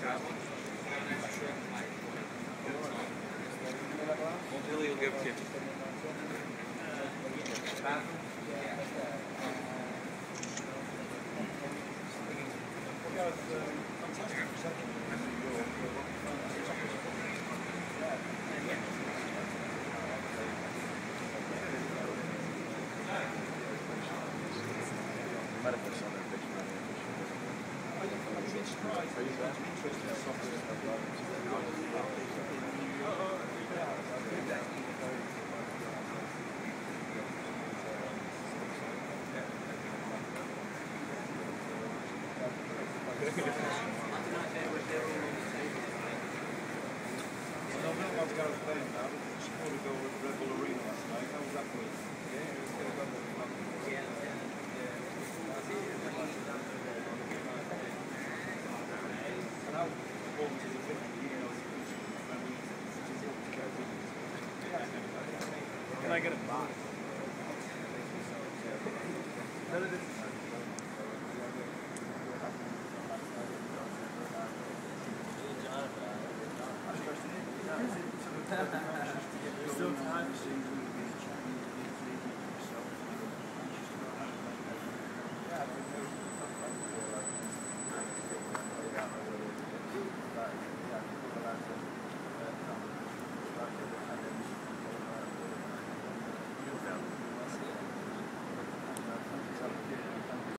Billy will give it to you. Gareth Bale now, but she scored a goal at the Red Bull Arena last night. How was that for you? Yeah, it was good. And how performances have been, Can I get a box? Still time.